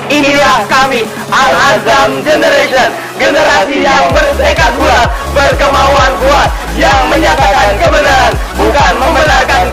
Inilah kami, Al-Azam Generation, generasi yang bertekad bulat, berkemauan kuat, yang menyatakan kebenaran, bukan membenarkan